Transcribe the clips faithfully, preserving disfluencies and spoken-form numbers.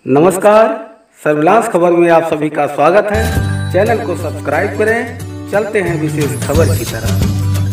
नमस्कार, सर्विलांस खबर में आप सभी का स्वागत है। चैनल को सब्सक्राइब करें। चलते हैं विशेष खबर की तरफ।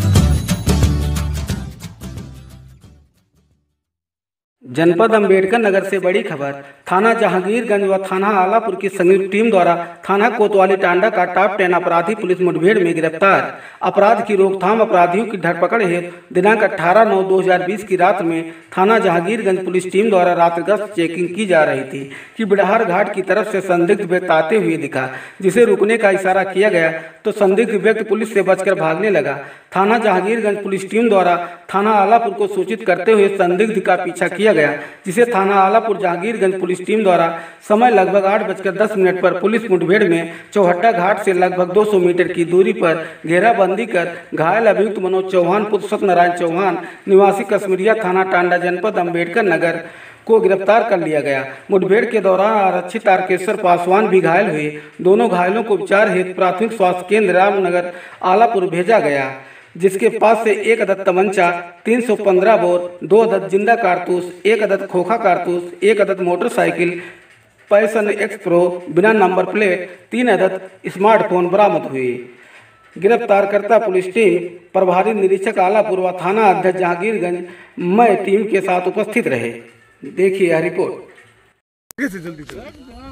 जनपद अंबेडकर नगर से बड़ी खबर। थाना जहांगीरगंज व थाना आलापुर की संयुक्त टीम द्वारा थाना कोतवाली टांडा का टॉप टेन अपराधी पुलिस मुठभेड़ में गिरफ्तार। अपराध की रोकथाम अपराधियों की धरपकड़ हेतु दिनांक अठारह नौ दो हजार बीस की रात में थाना जहांगीरगंज पुलिस टीम द्वारा रात्रि गश्त चेकिंग की जा रही थी कि बिडहार घाट की तरफ से संदिग्ध व्यक्ति आते हुए दिखा, जिसे रुकने का इशारा किया गया तो संदिग्ध व्यक्ति पुलिस से बचकर भागने लगा। थाना जहांगीरगंज पुलिस टीम द्वारा थाना आलापुर को सूचित करते हुए संदिग्ध का पीछा किया गया, जिसे थाना आलापुर जहांगीरगंज पुलिस टीम द्वारा समय लगभग आठ बजकर दस मिनट पर पुलिस मुठभेड़ में चौहट्टा घाट से लगभग दो सौ मीटर की दूरी पर घेराबंदी कर घायल अभियुक्त मनोज चौहान पुत्र सत्यनारायण चौहान निवासी कश्मीरिया थाना टांडा जनपद अंबेडकर नगर को गिरफ्तार कर लिया गया। मुठभेड़ के दौरान आरक्षित तारकेश्वर पासवान भी घायल हुए। दोनों घायलों को उपचार हेतु प्राथमिक स्वास्थ्य केंद्र रामनगर आलापुर भेजा गया, जिसके पास से एक अदद तमंचा, तीन सौ पंद्रह बोर, दो अदद जिंदा कारतूस, एक अदद खोखा कारतूस, एक अदद मोटरसाइकिल पैशन एक्स प्रो बिना नंबर प्लेट, तीन अदद स्मार्टफोन बरामद हुए। गिरफ्तारकर्ता पुलिस टीम प्रभारी निरीक्षक आलापुर व थाना अध्यक्ष जहांगीरगंज मय टीम के साथ उपस्थित रहे। देखिए यह रिपोर्ट। जल्दी गाड़ी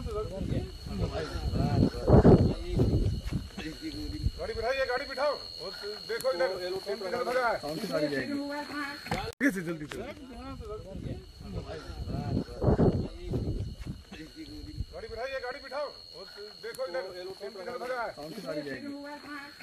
बिठाइए, गाड़ी बिठाओ और देखो इधर इधर भगा है। कौन सी गाड़ी जाएगी? जल्दी जल्दी गाड़ी बिठाइए, गाड़ी बिठाओ और देखो इधर इधर भगा है। कौन सी गाड़ी जाएगी?